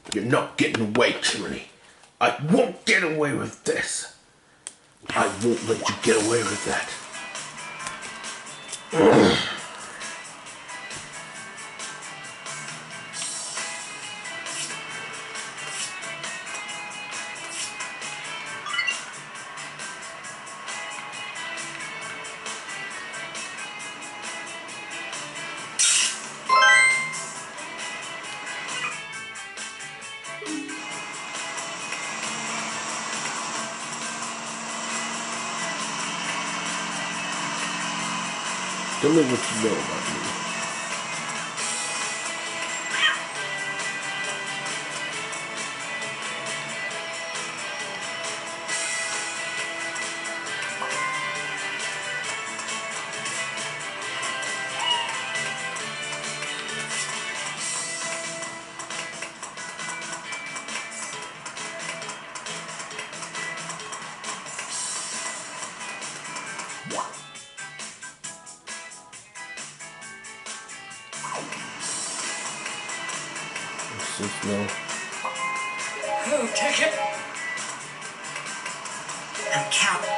You're not getting away, Chimney. I won't get away with this. I won't let you get away with that. Tell me what you know about me. No. Oh, take it. I'm counting.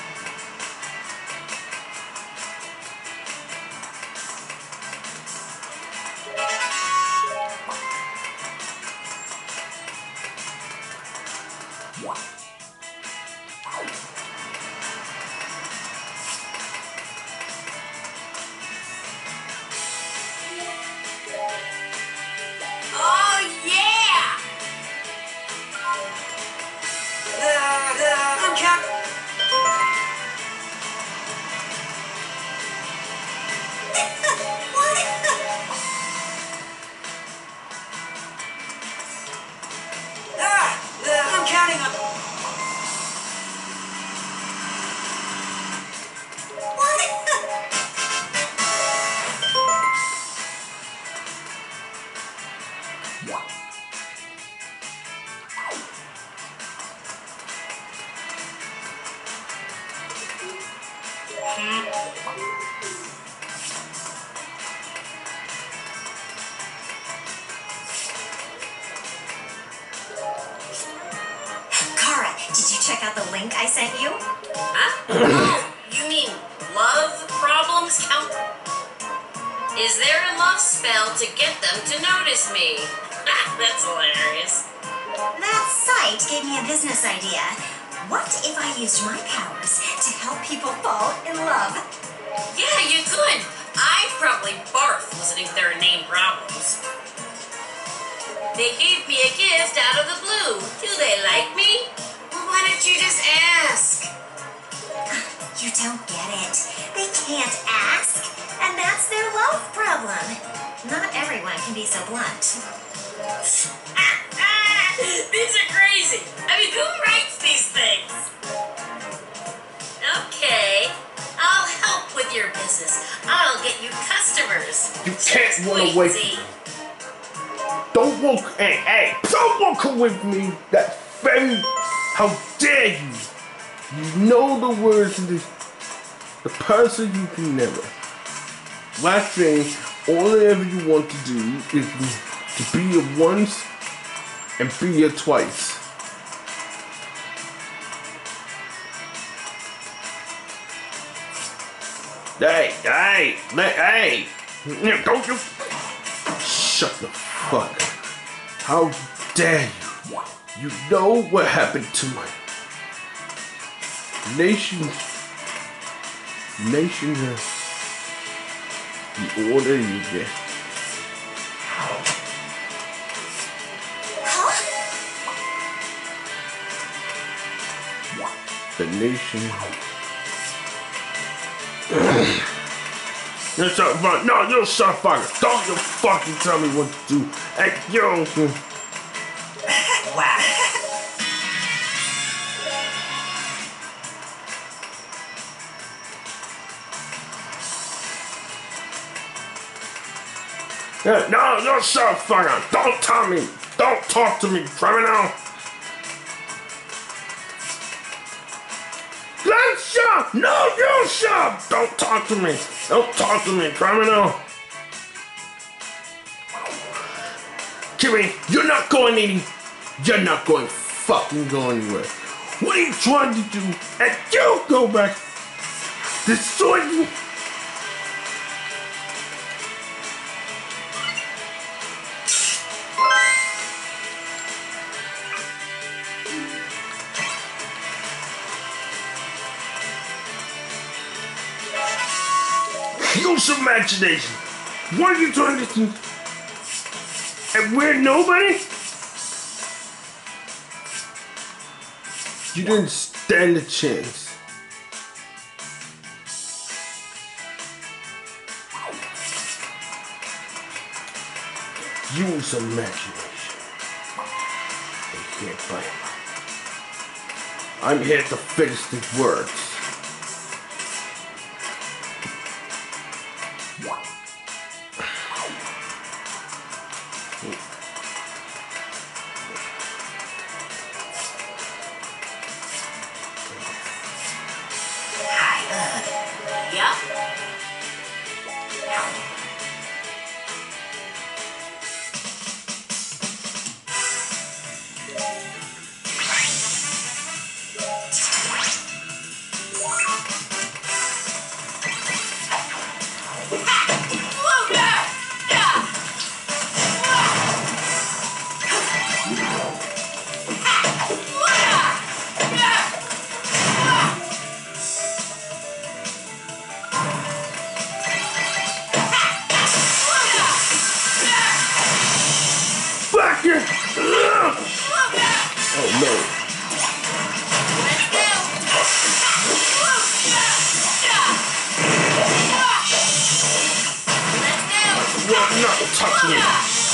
Kara, did you check out the link I sent you? Huh? Oh, you mean love problems count? Is there a love spell to get them to notice me? That's hilarious. That site gave me a business idea. What if I used my powers to help people fall in love? Yeah, you could. I'd probably barf listening to their name problems. They gave me a gift out of the blue. Do they like me? Well, why don't you just ask? You don't get it. They can't ask, and that's their love problem. Not everyone can be so blunt. These are crazy. I mean, who writes these things? Okay, I'll help with your business. I'll get you customers. You can't run away from me. Don't walk, hey, don't walk away from me. That's very, how dare you? You know the words of this, the person you can never. Last thing, all ever you want to do is to be a once and be a twice. Hey, don't you shut the fuck up. How dare you? You know what happened to my nation, the order you get. The nation. You're so fucking, no, you're so fucking. Don't you fucking tell me what to do. Hey, yo. Wow. Yeah, no, you're so fucking. Don't tell me. Don't talk to me, criminal. Shut! No, you shut! Don't talk to me. Don't talk to me, criminal. Kimmy, you're not going any. You're not going fucking go anywhere. What are you trying to do? And you go back. Destroy you. Use imagination. What are you trying to do? And we're nobody? You didn't stand a chance. Use imagination. I can't buy it. I'm here to finish the words. Oh no. You're not touching it.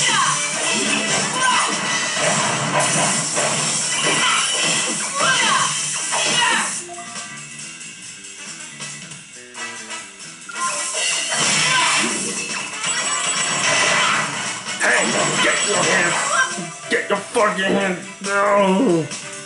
Hey, get your hands. Get your fucking hands down.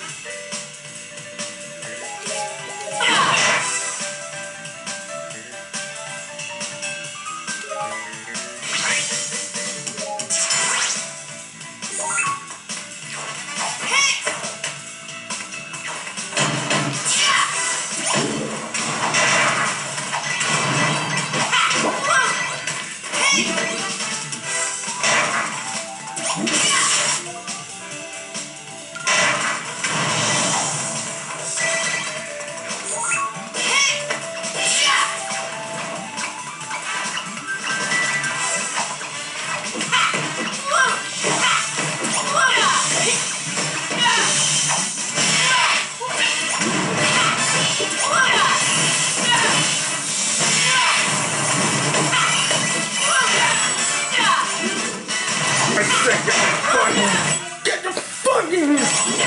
Get the fucking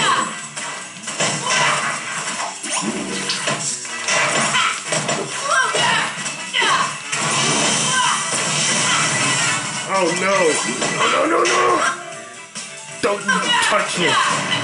Oh no! No, no, no, no! Don't you touch me!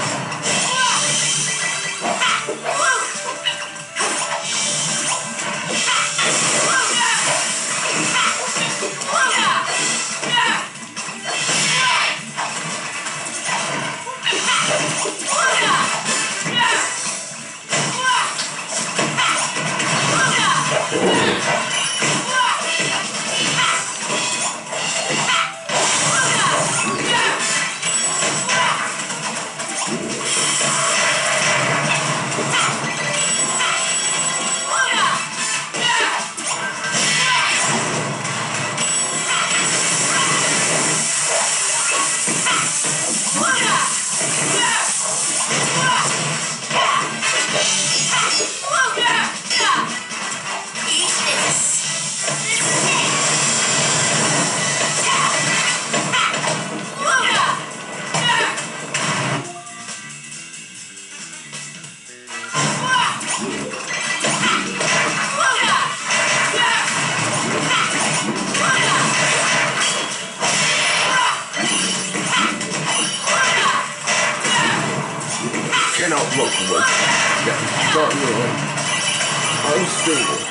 Cannot look away. Yeah, start your unstable.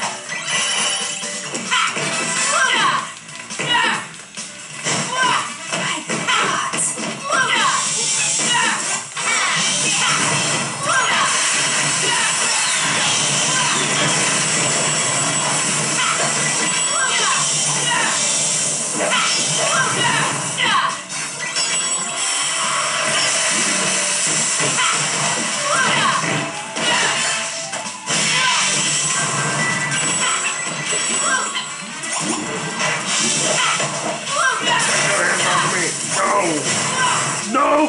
No!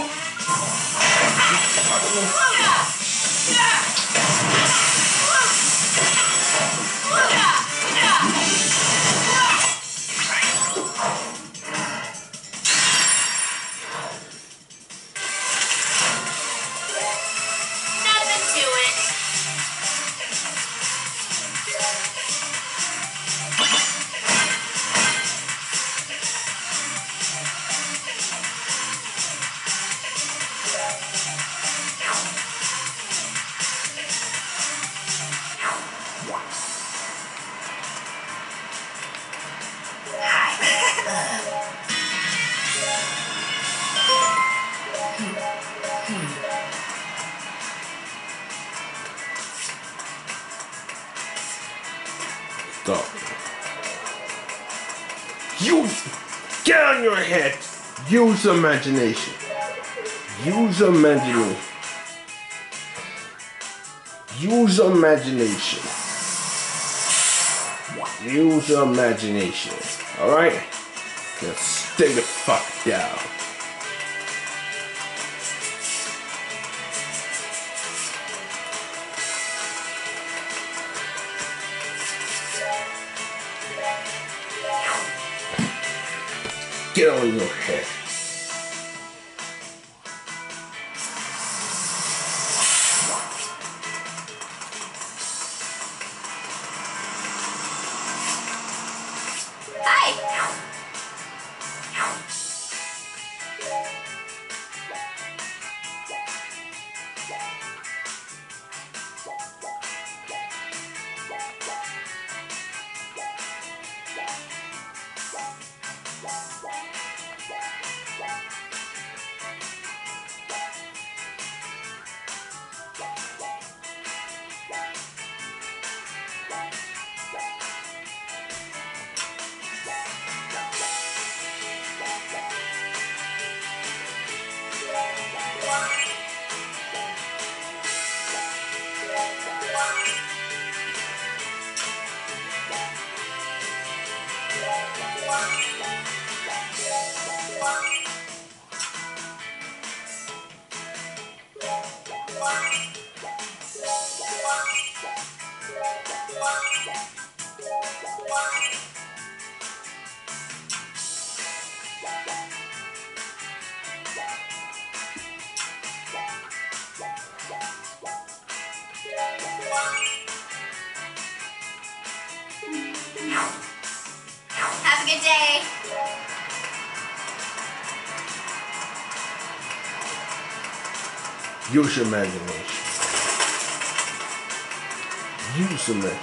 Nothing to it. Stop. You get on your head. Use imagination. Use imagination. Use imagination. Use imagination. Alright? Just stay the fuck down. Get on your head. Have a good day. Use your imagination. Use imagination.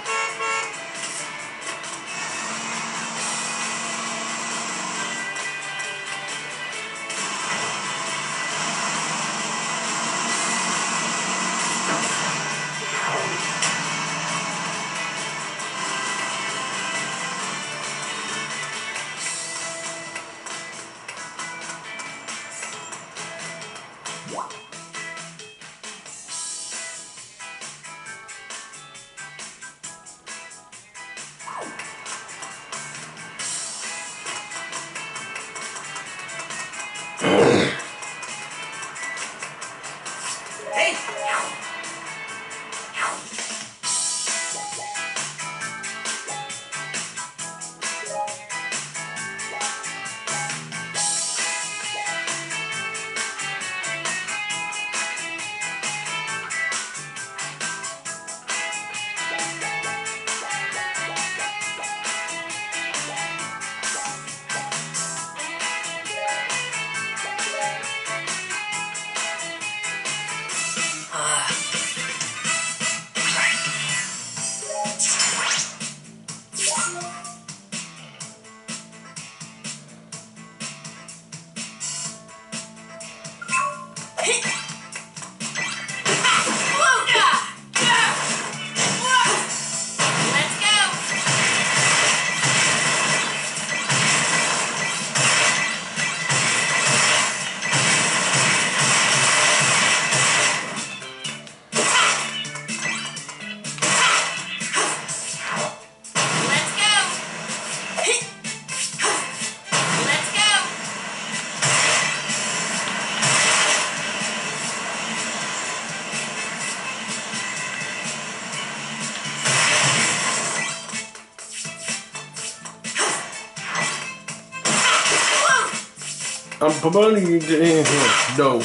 I'm promoting you to in here. No.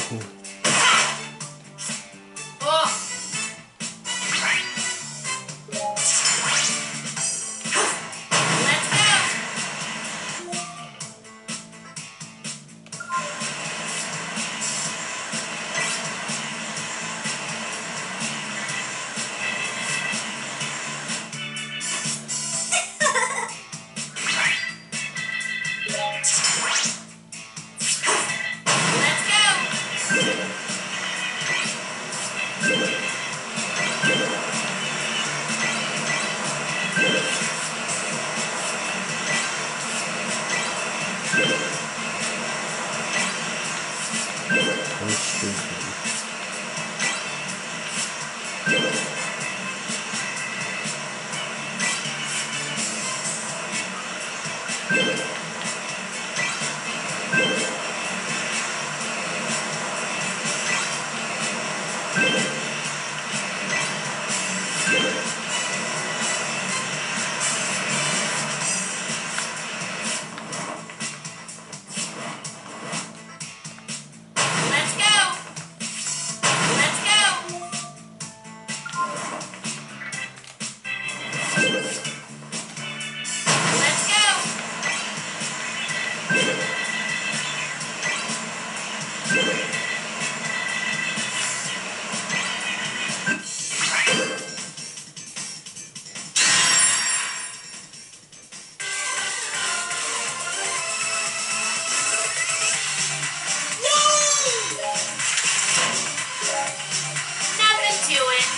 Oh. Let's go. Let's go. Let's go. Let's go. Let's go. Nothing to it.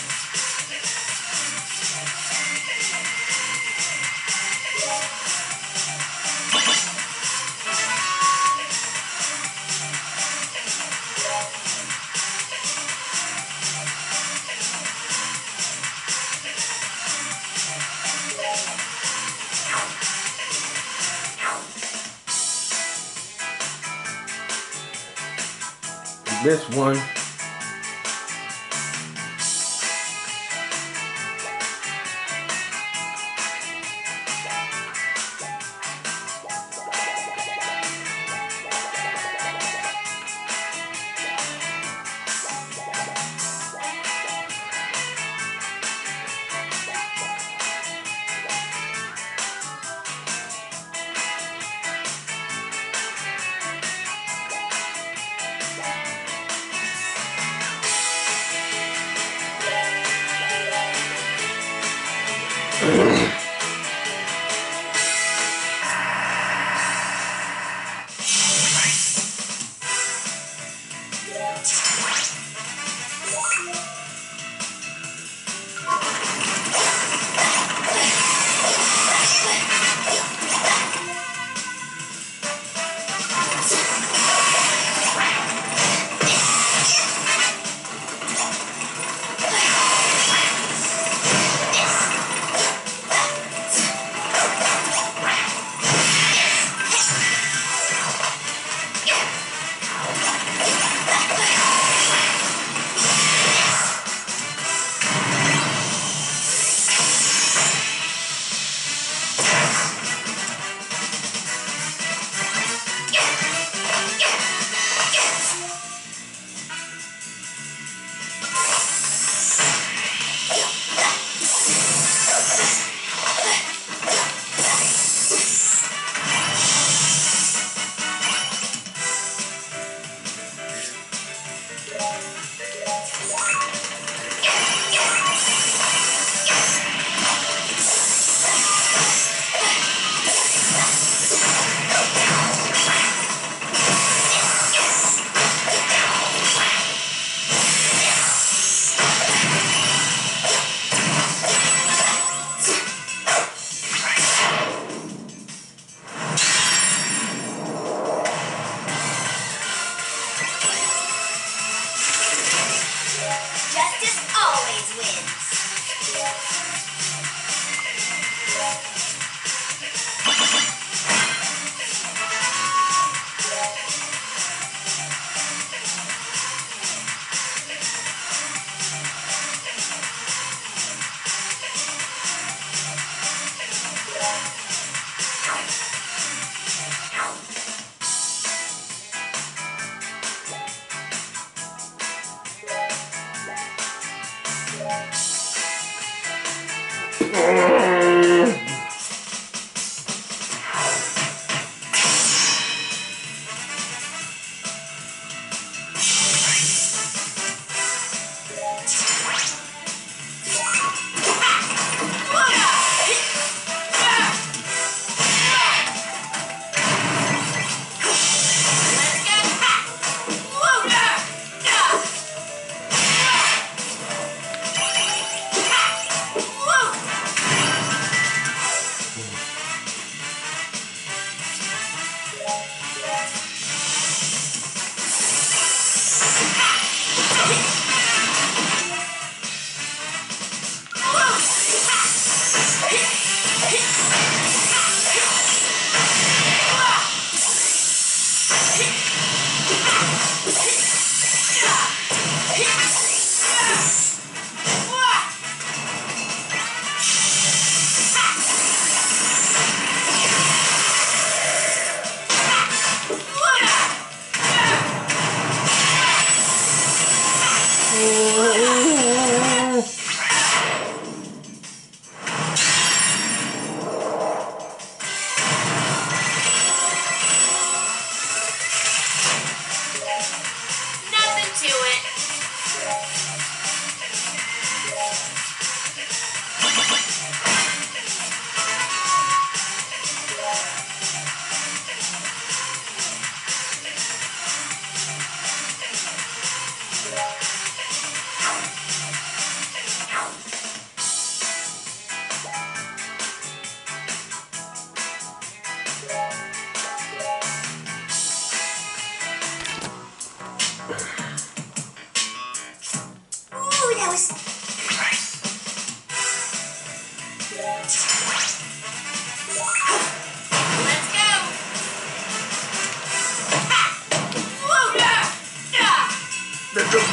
This one.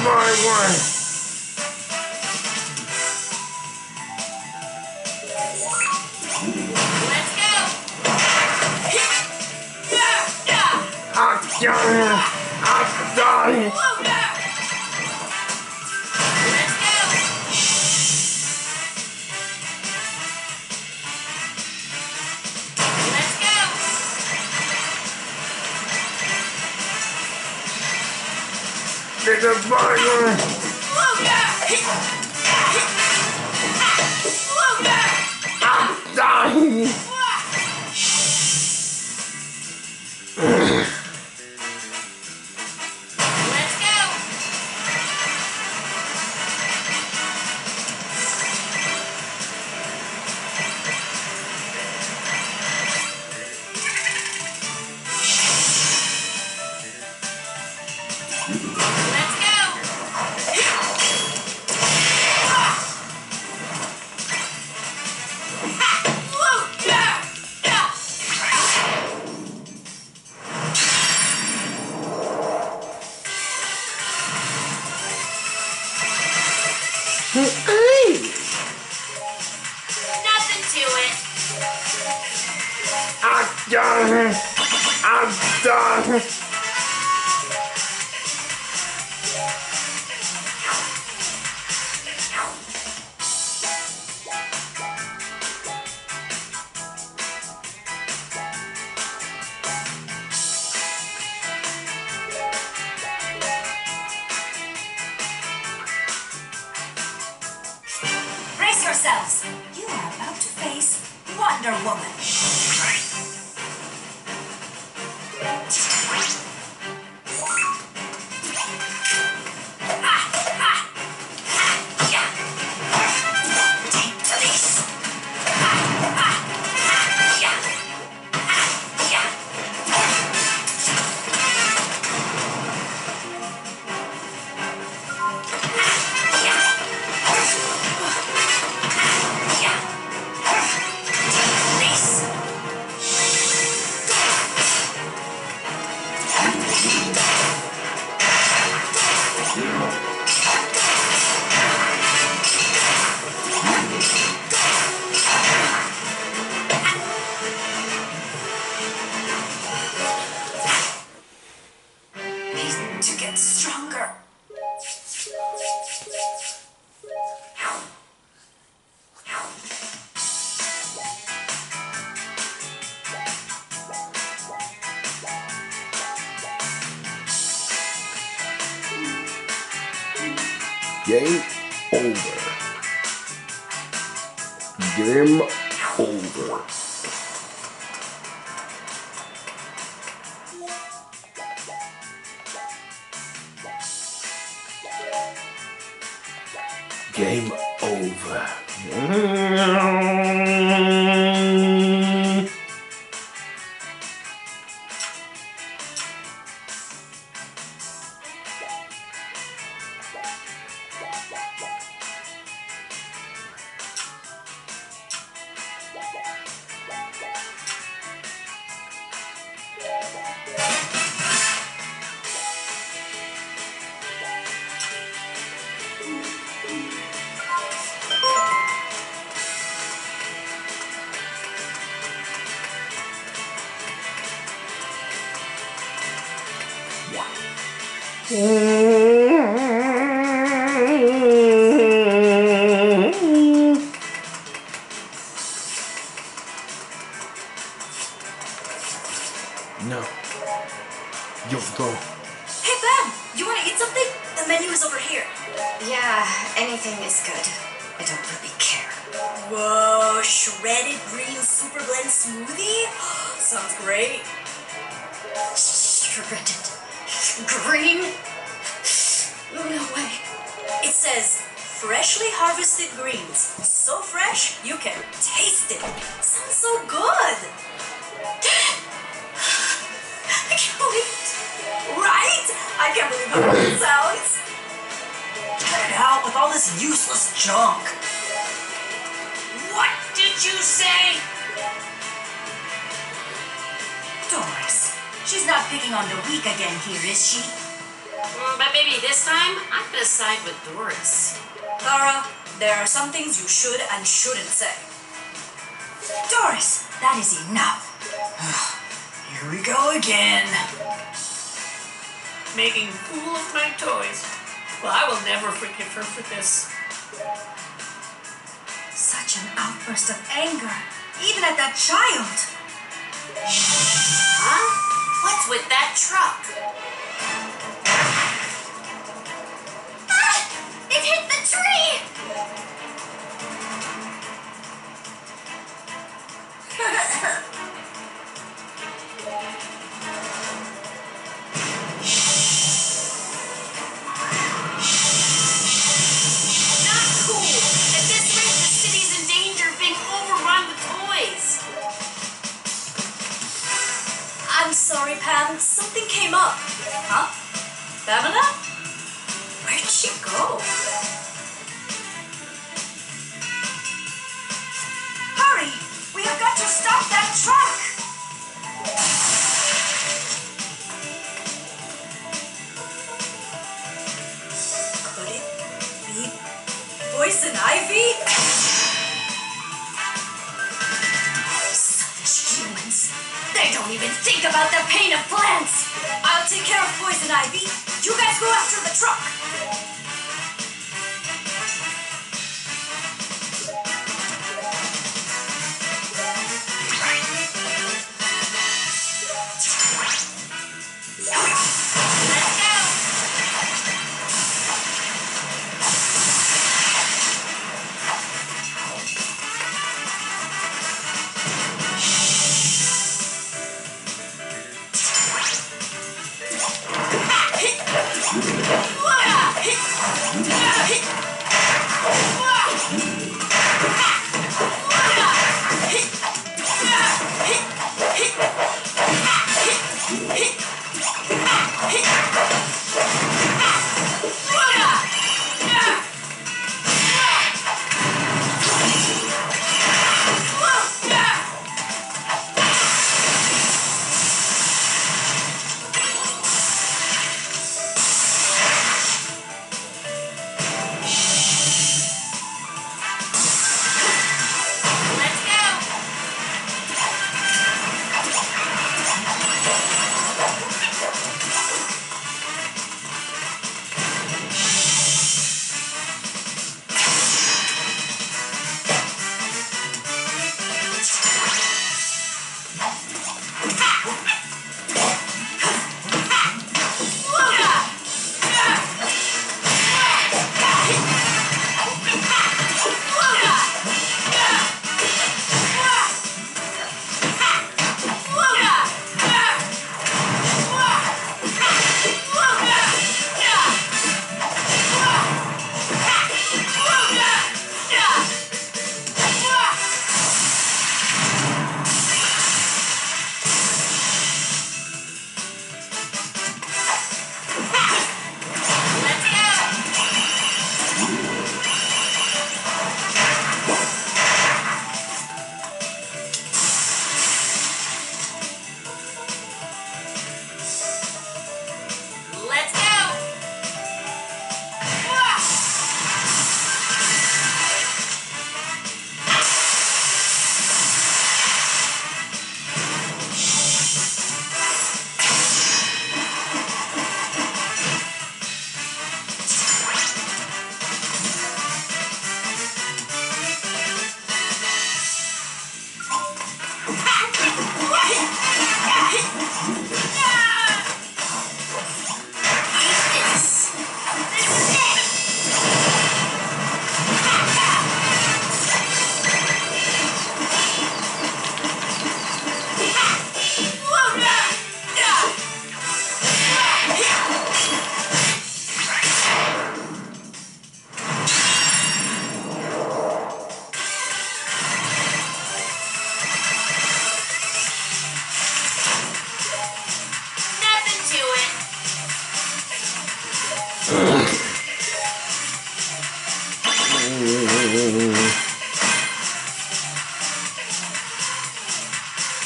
my one. Let's go. I'm done. I'm done. Let's go. Let's go. Get the fire. I'm done. Let's go. Let's go. Nothing to it. I'm done. I'm done. Brace yourselves. You are about to face Wonder Woman. Take this. Need to get stronger. Game over. Game over. Game over. No. Yo, go. Hey, Bam! You want to eat something? The menu is over here. Yeah, anything is good. I don't really care. Whoa, shredded green super blend smoothie? Sounds great. Shredded green? No way. It says freshly harvested greens. So fresh, you can taste it. Sounds so good. I can't believe it. Right? I can't believe how good it sounds. Get out with all this useless junk. What did you say? Doris, she's not picking on the weak again here, is she? But maybe this time, I'm gonna side with Doris. Clara, there are some things you should and shouldn't say. Doris, that is enough. Here we go again. Making a fool of my toys. Well, I will never forgive her for this. Such an outburst of anger, even at that child. Huh? What's with that truck? Ah! It hit the tree! Not cool! At this rate, the city's in danger of being overrun with toys. I'm sorry, Pam. Something came up. Huh? Pamela? Where'd she go? Hurry! We have got to stop that truck! Could it be Poison Ivy? Such humans. They don't even think about the pain of plants. I'll take care of Poison Ivy. You guys go after the truck.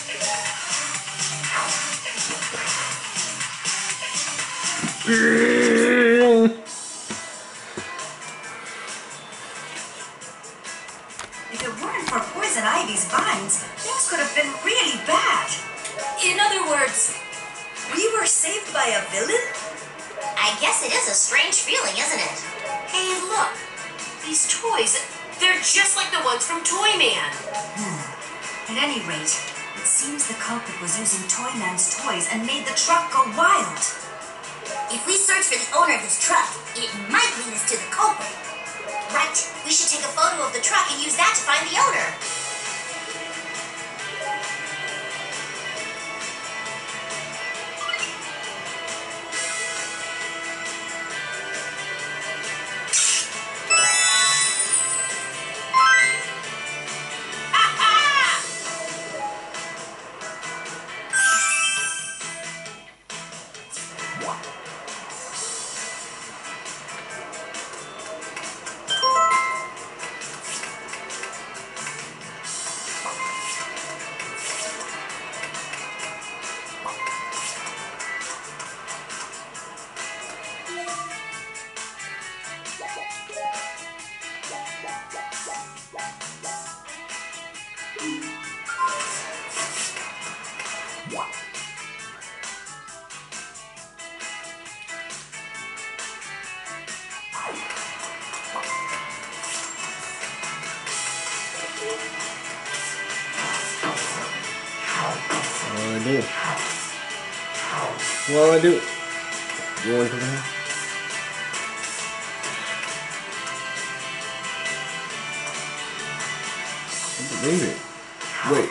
Yeah. In other words, we were saved by a villain? I guess it is a strange feeling, isn't it? Hey, look. These toys, they're just like the ones from Toyman. At any rate, it seems the culprit was using Toyman's toys and made the truck go wild. If we search for the owner of this truck, it might lead us to the culprit. Right, we should take a photo of the truck and use that to find the owner. What do I do? Go into the house. Leave it. Wait.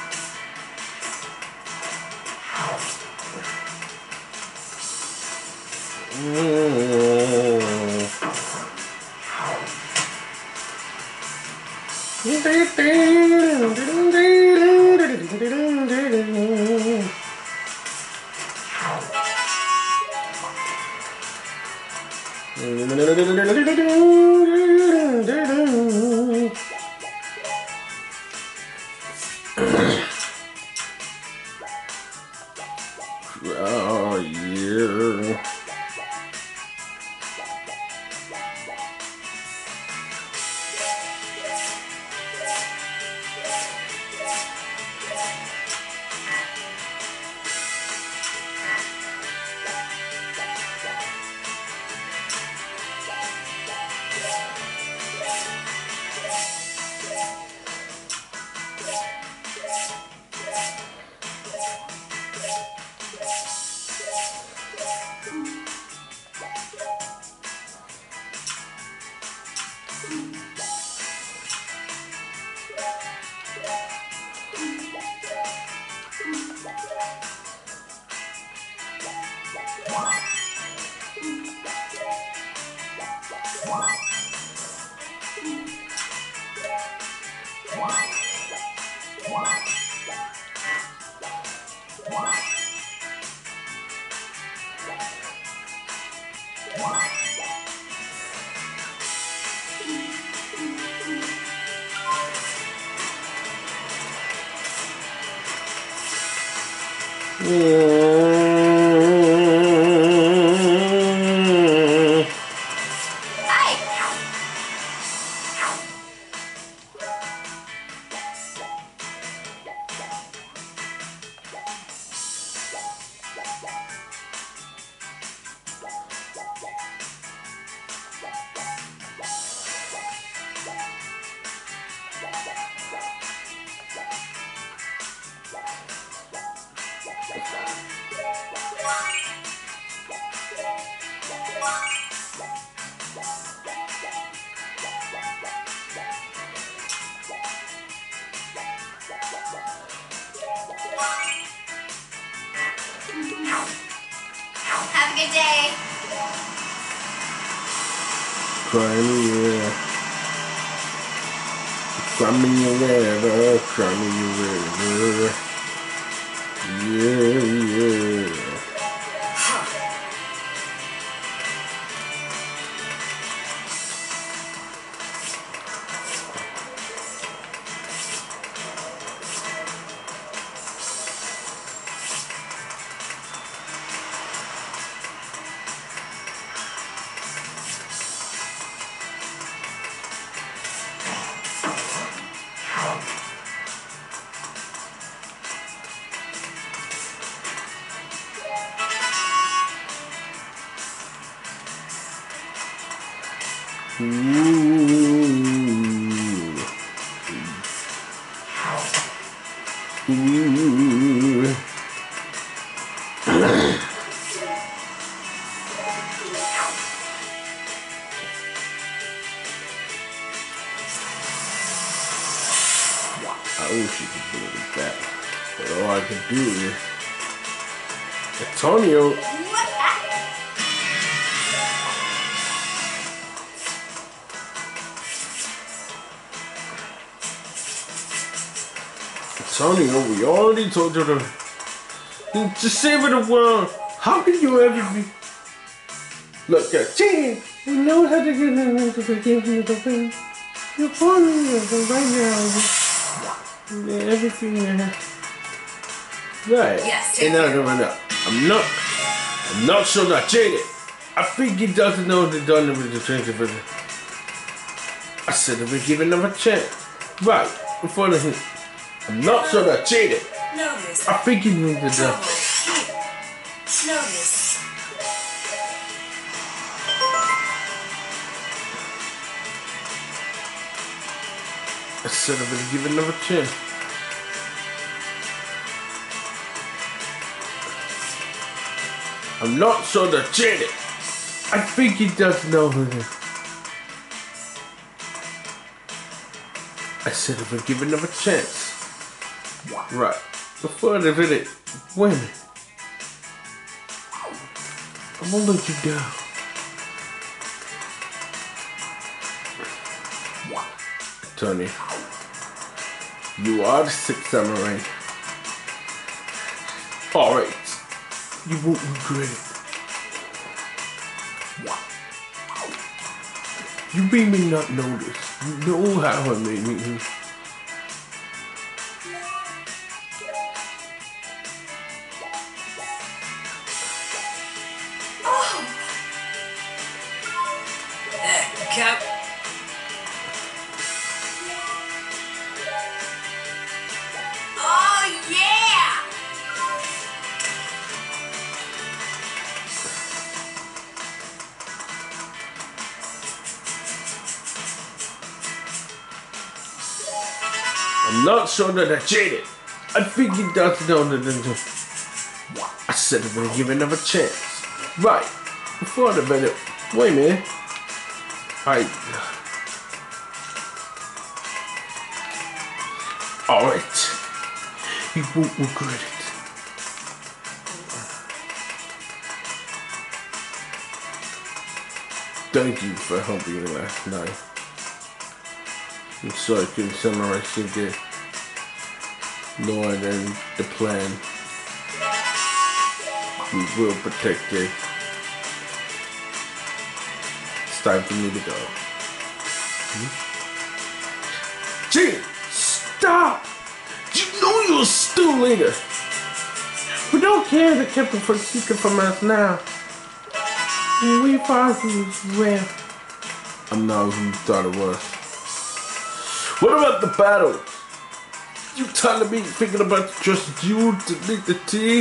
Oh, yeah. Have a good day. Cry me a river, cry me a river. Yeah, yeah. I wish you could do it like that. But all I can do is Antonio. Antonio, we already told you to save the world. How can you ever be? Look at you. We know how to get into the game. You're funny right now. Yeah, everything there. Right. Yes, And no. I'm not sure that jaded. I think he doesn't know the done with the transfer. I said if we give him a chance. Right. Before the I'm not sure that jaded. Notice. I think he knew the Trouble. done. Here. Notice. I said if we give him another chance. I'm not sure that jaded. I think he does know who it is. I said if we give him another chance. Right. Before the video, wait a minute. I'm gonna let you down. Tony, you are the sixth samurai. Alright. You won't regret it. You may not know this. You know how I made me. Cap. Oh, yeah! I'm not sure that I jaded. I think he does know that. I said I'm gonna give another chance. Right. Before the video. Wait a minute. Alright. You won't regret it. Thank you for helping me last night. I'm sorry I couldn't summarize you did. More than the plan. We will protect you. It's time for me to go. Gee, stop! You know you're still later. We don't care to keep it for secret from us now. We thought it was real. I'm not who you thought it was. What about the battle? You telling me thinking about just you to make the tea?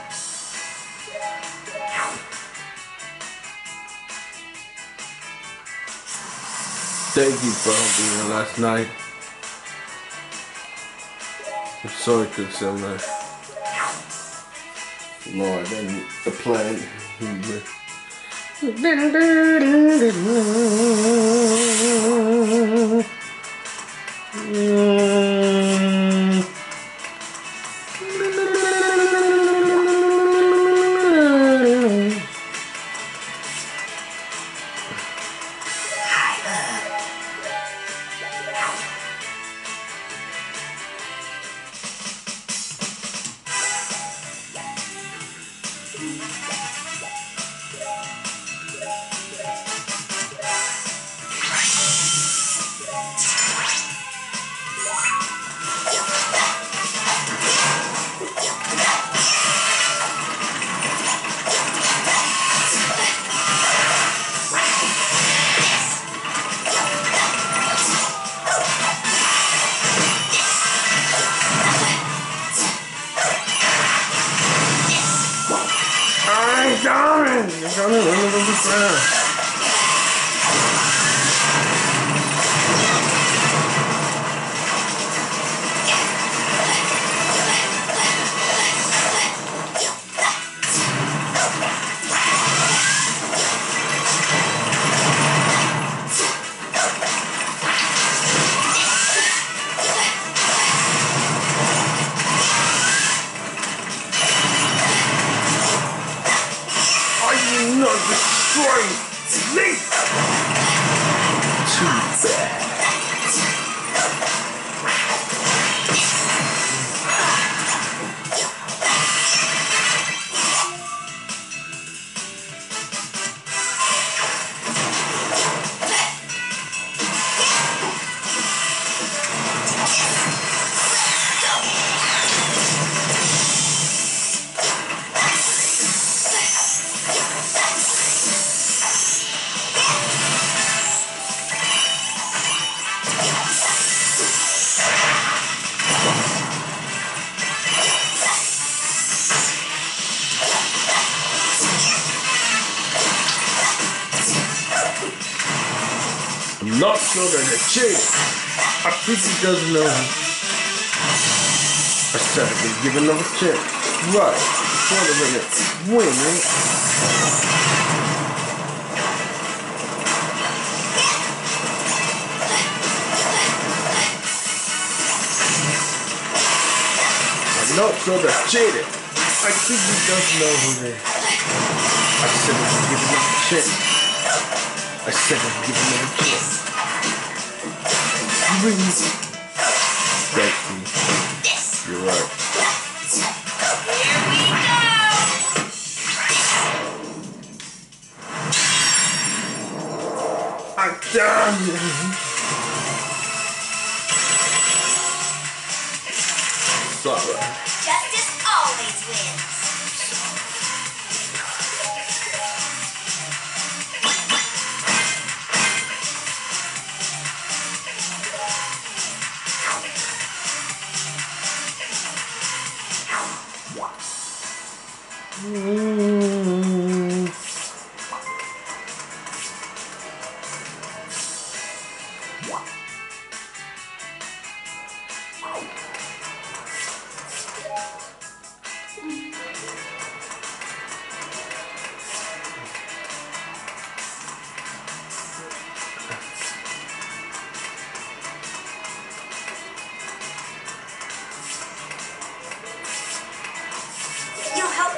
Thank you for helping me last night. I'm sorry I could say that. More than the plan. start destroying Link. Too bad. I'm not sure that it changed. I think he doesn't know. I said I'd be given another chance. Right. Wait a minute. Wait a minute. I'm not sure that cheated. I think he doesn't know who they are. I said I'd be given another chance. I said I'd give him another chance. You really... Thank you. You're right. Here we go! I'm done. Sorry. Justice always wins. You'll help.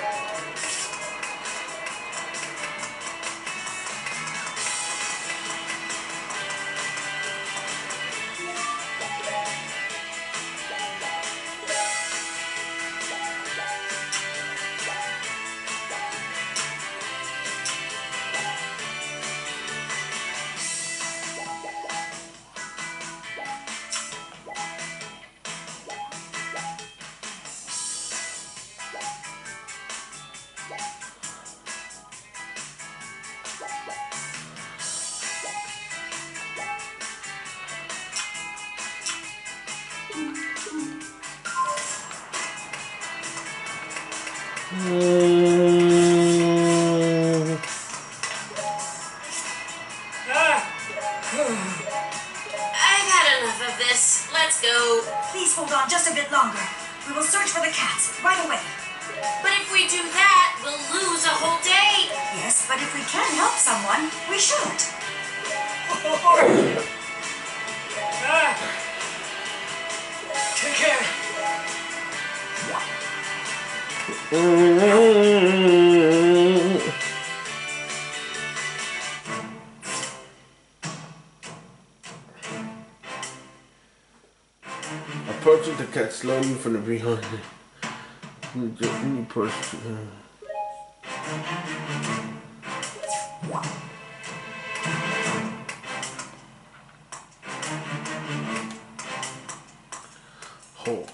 I've had enough of this. Let's go. Please hold on just a bit longer. We will search for the cats right away. But if we do that, we'll lose a whole day. Yes, but if we can help someone, we should. Take care. Approaching the cat slowly from the behind. Hold.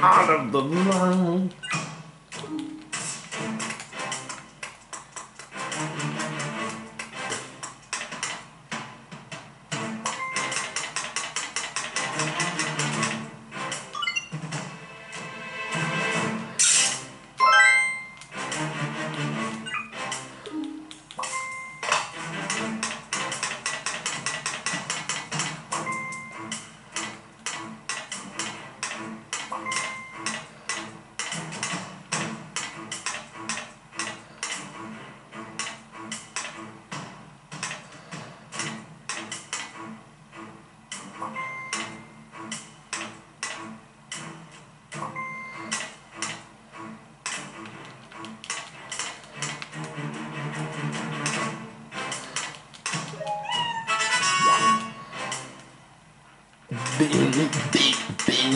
out of the line. Bing.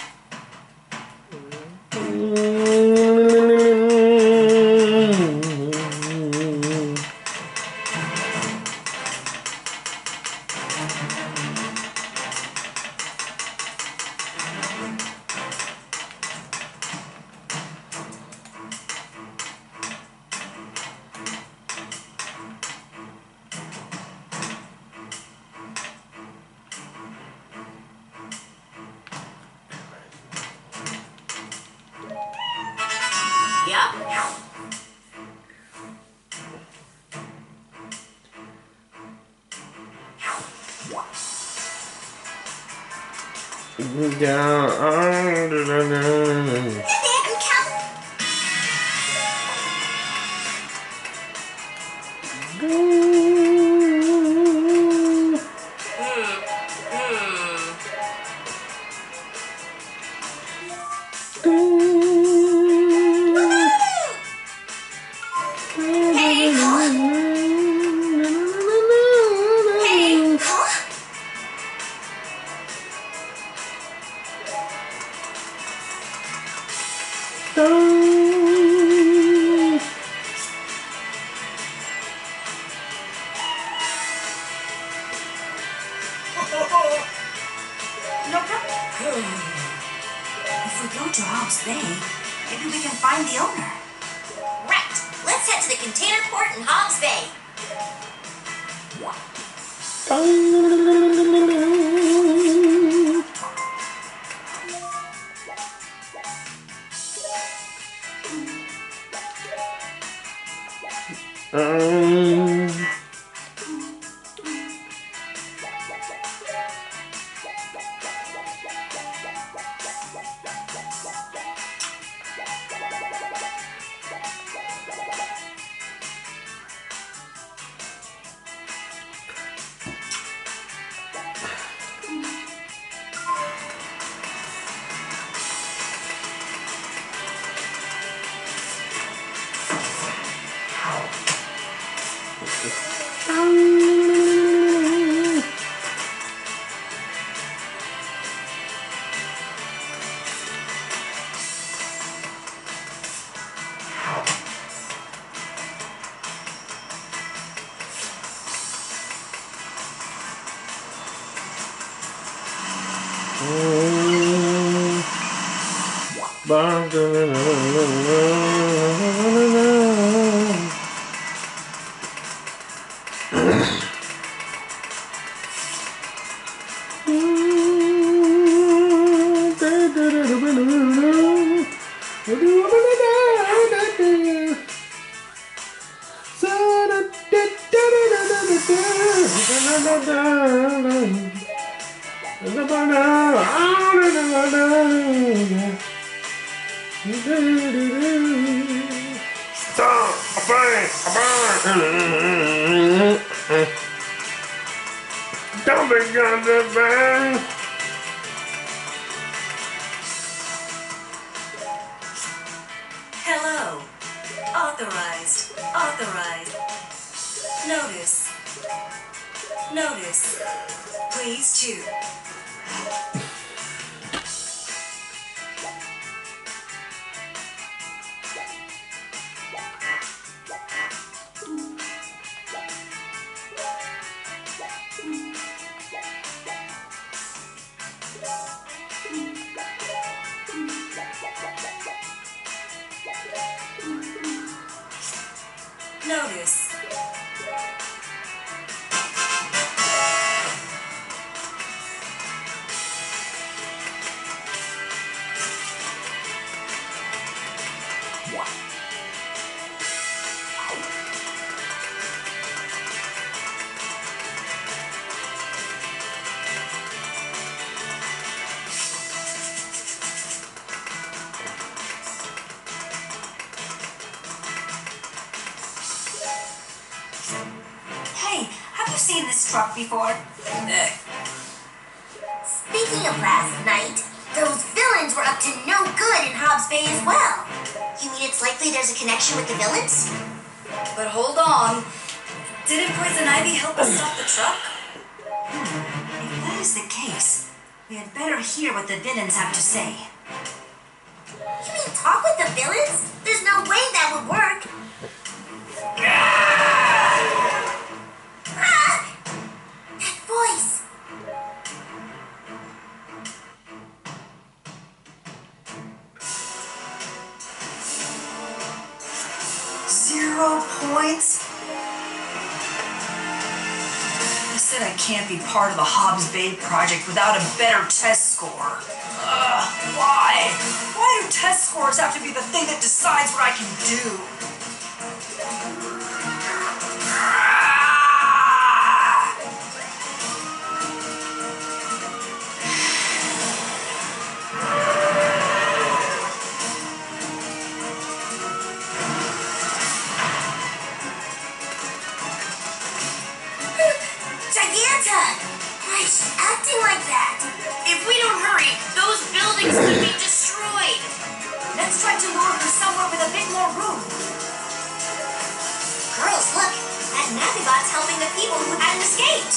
No problem. If we go to Hobbs Bay, maybe we can find the owner. Right. Let's head to the container port in Hobbs Bay. Hello. Authorized. Authorized. Notice. Notice. Please choose. I've seen this truck before. Speaking of last night, those villains were up to no good in Hobbs Bay as well. You mean it's likely there's a connection with the villains? But hold on. Didn't Poison Ivy help us stop the truck? If that is the case, we had better hear what the villains have to say. You mean talk with the villains? There's no way that would work. That voice. £0? I said I can't be part of the Hobbs Bay project without a better test score. Why? Why do test scores have to be the thing that decides what I can do? Giganta! Why is she acting like that? If we don't hurry, those buildings could be destroyed. Let's try to lure her somewhere with a bit more room. Girls, look! That Navibot's helping the people who hadn't escaped!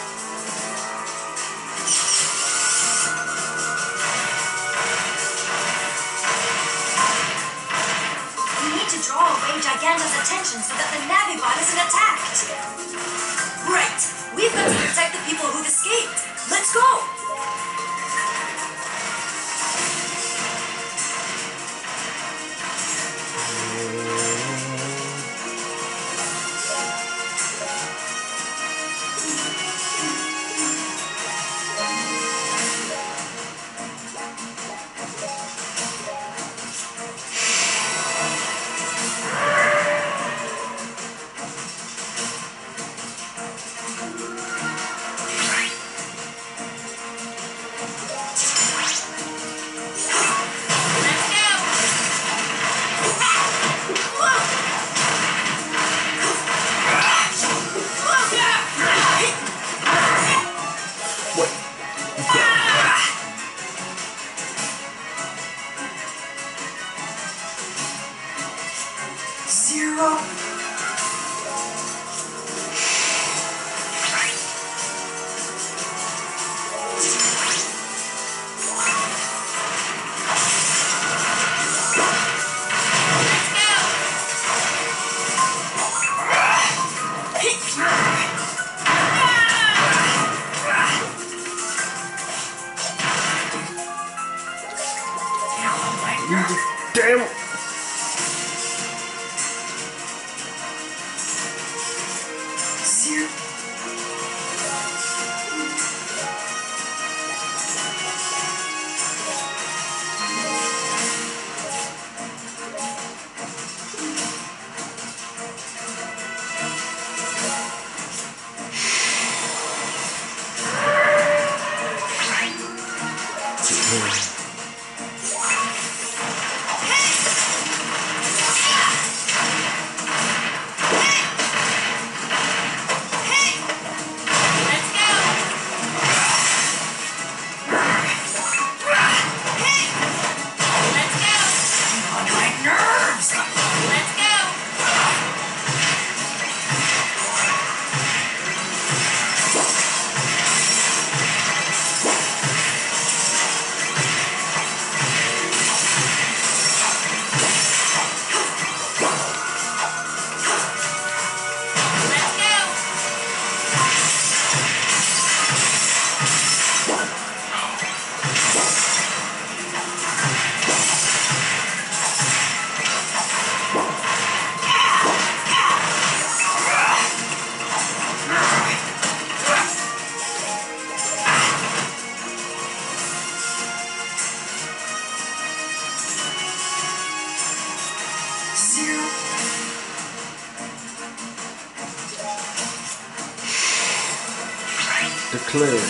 We need to draw away Giganta's attention so that the Navibot isn't attacked. Right! We've got to protect the people who've escaped. Let's go! Damn. Declare.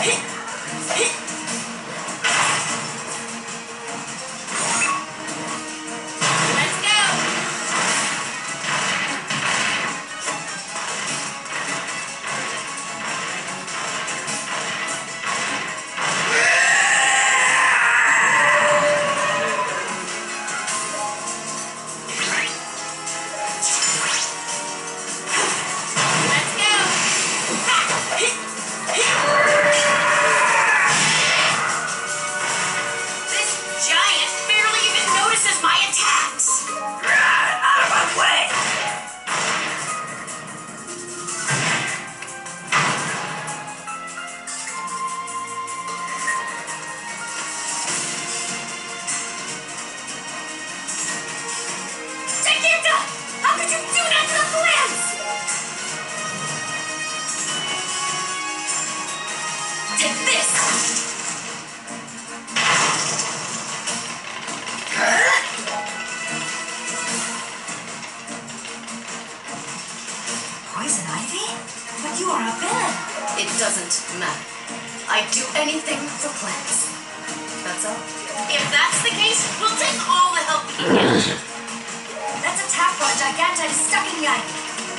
Poison ivy? But you are a villain. It doesn't matter. I do anything for plants. That's all. If that's the case, we'll take all the help we can get. Let's attack while Giganta is stuck in the ivy.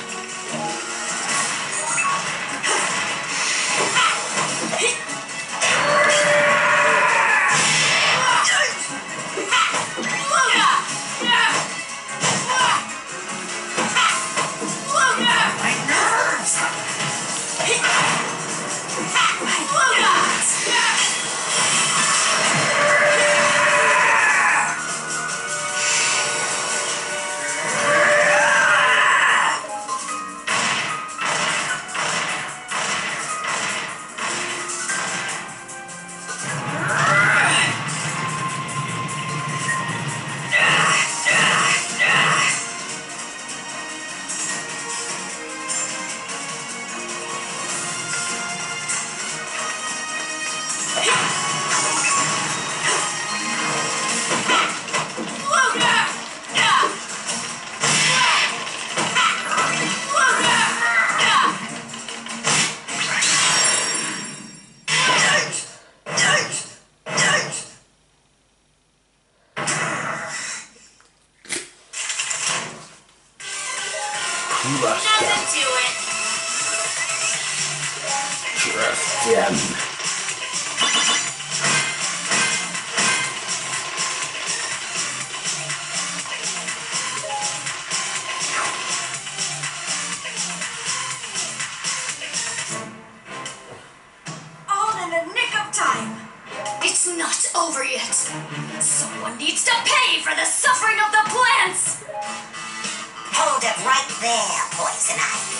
Nothing to it. Trust them. All in the nick of time. It's not over yet. Someone needs to pay for the suffering of the plants. Hold it right there, Poison Ivy.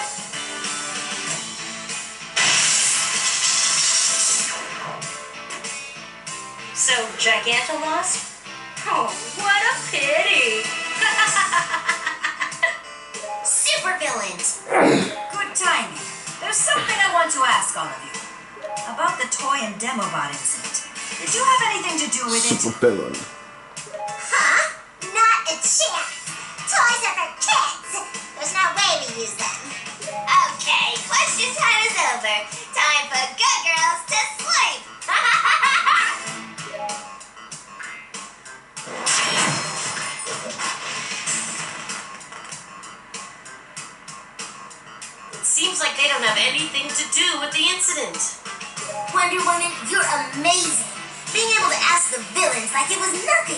So, Giganta lost? Oh, what a pity. Supervillains. Good timing. There's something I want to ask all of you. About the toy and Demobot incident. Did you have anything to do with it? Super villain. Huh? Not a chance. Toys are for kids. There's no way we use them. Okay, question time is over. Time for good girls to sleep. It seems like they don't have anything to do with the incident. Wonder Woman, you're amazing. Being able to ask the villains like it was nothing.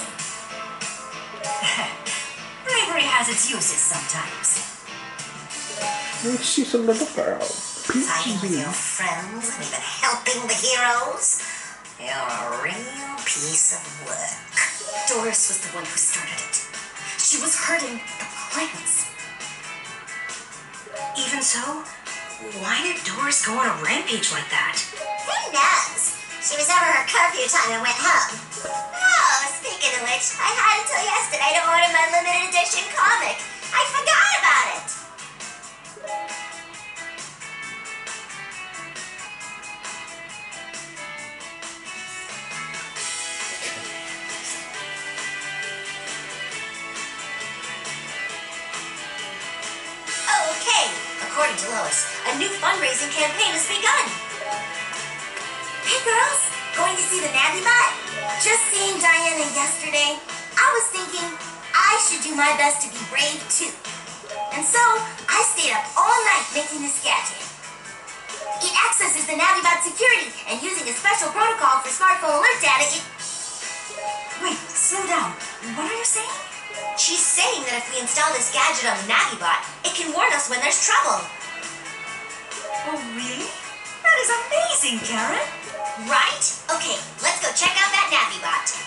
Bravery has its uses sometimes. She's a little girl. Fighting with your friends and even helping the heroes. You're a real piece of work. Doris was the one who started it. She was hurting the plants. Even so, why did Doris go on a rampage like that? Who knows? She was over her curfew time and went home. Oh, speaking of which, I had until yesterday to order my limited edition comic. I forgot about it. Okay, according to Lois, a new fundraising campaign has begun. see the Navibot? Just seeing Diana yesterday, I was thinking I should do my best to be brave too. And so, I stayed up all night making this gadget. It accesses the Navibot security, and using a special protocol for smartphone alert data, it... Wait, slow down. What are you saying? She's saying that if we install this gadget on the Navibot, it can warn us when there's trouble. Oh, really? That is amazing, Karen. Right? Okay, let's go check out that Navibot.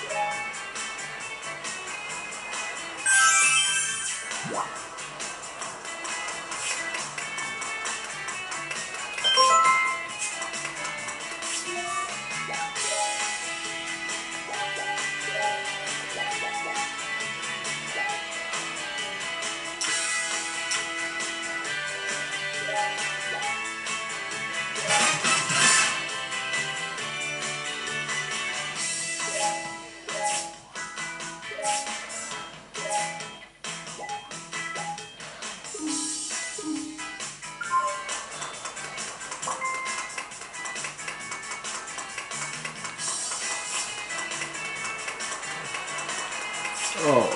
Oh.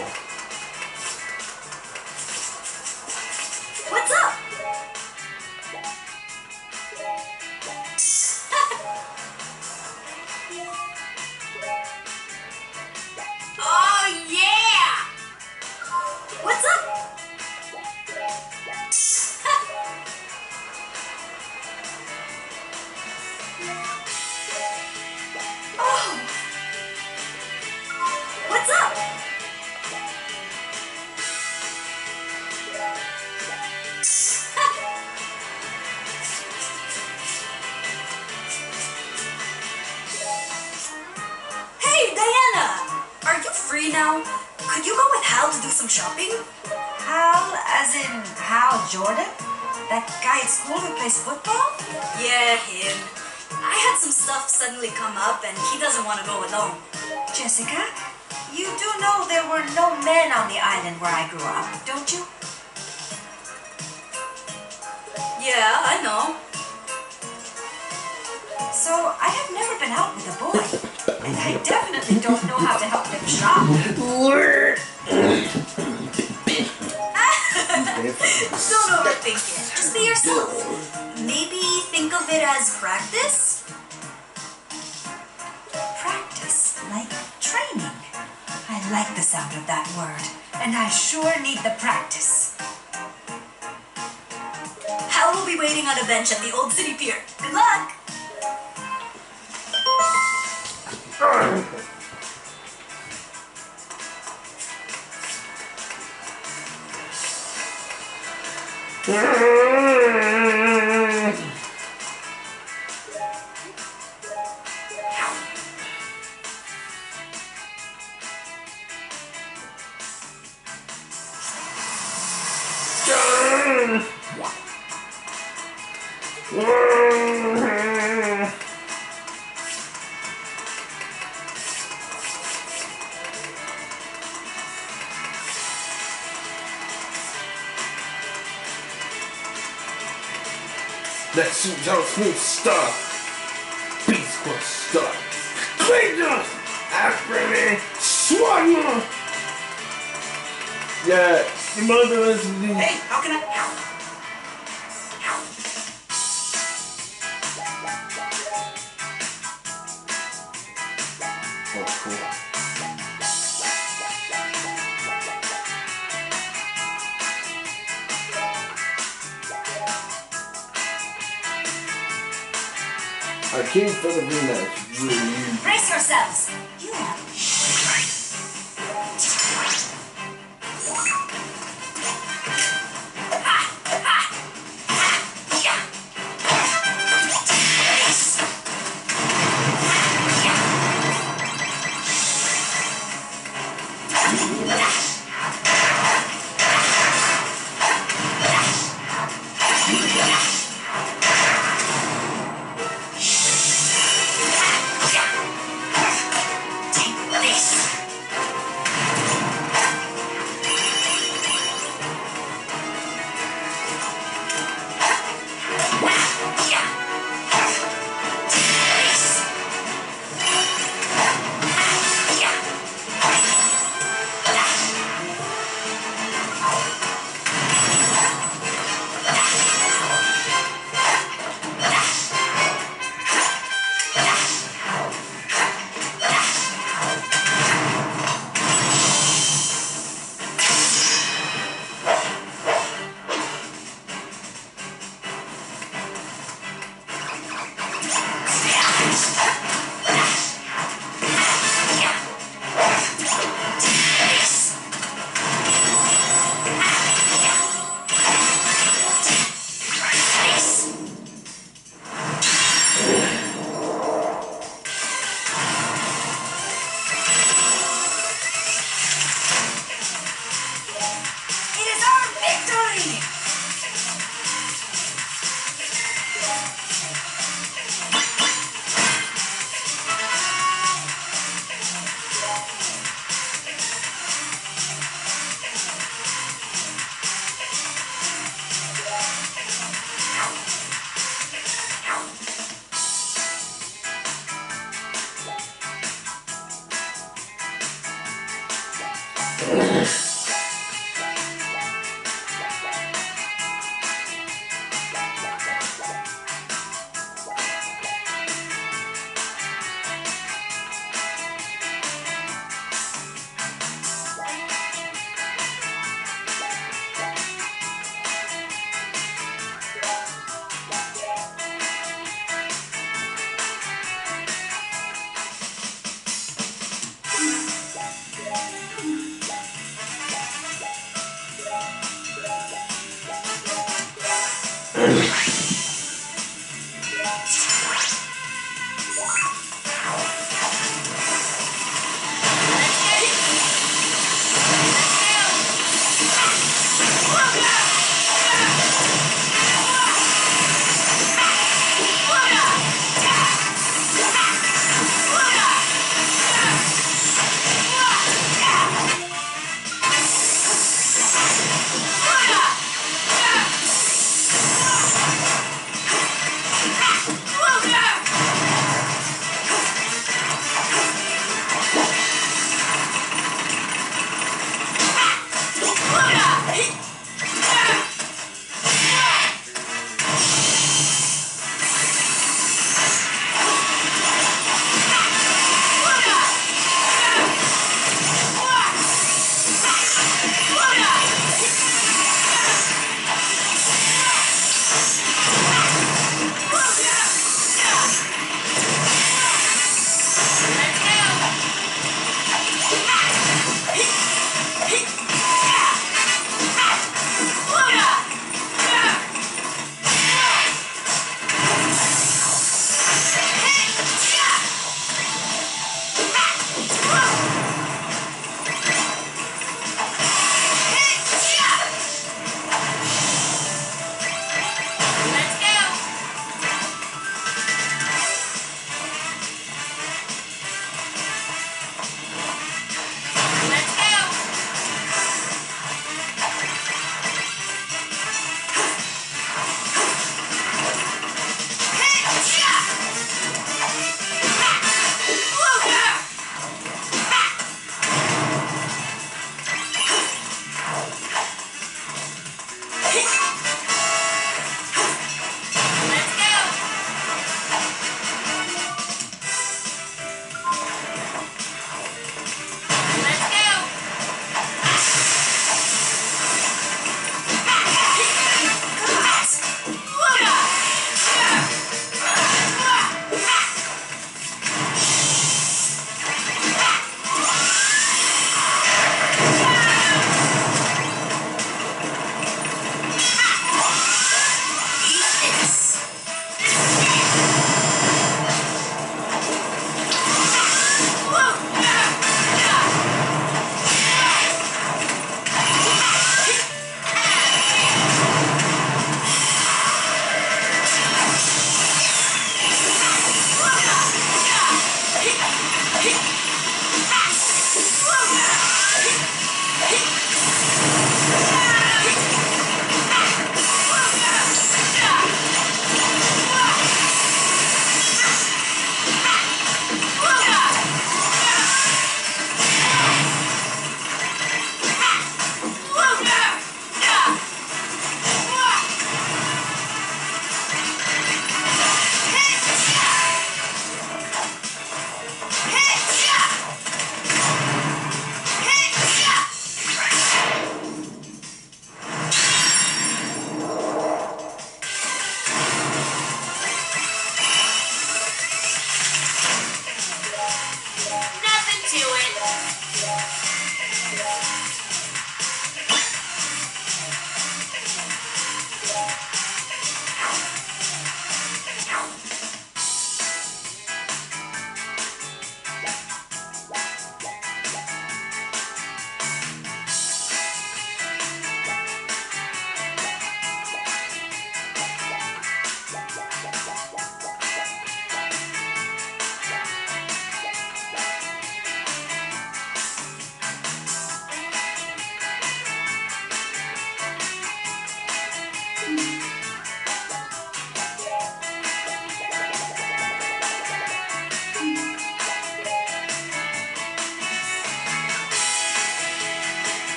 What's up? Oh, yeah! What's up? Oh, What's up? hey, Diana! Are you free now? Could you go with Hal to do some shopping? Hal, as in Hal Jordan? That guy at school who plays football? Yeah, him. I had some stuff suddenly come up and he doesn't want to go alone. Jessica, you do know there were no men on the island where I grew up, don't you? Yeah, I know. So, I have never been out with a boy, and I definitely don't know how to help them shop. Don't overthink it. Just be yourself. Maybe think of it as practice? Practice, like training. I like the sound of that word, and I sure need the practice. Hal will be waiting on a bench at the Old City Pier. Good luck! That suits our smooth stuff. Beast Squad stuff. Rangers! After me! Swagger! Yeah, your mother is the... Hey, how can I... Oh, cool. I came for the rematch. Really. Brace yourselves! You are...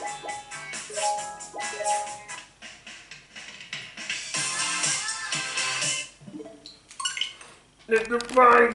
Let the fine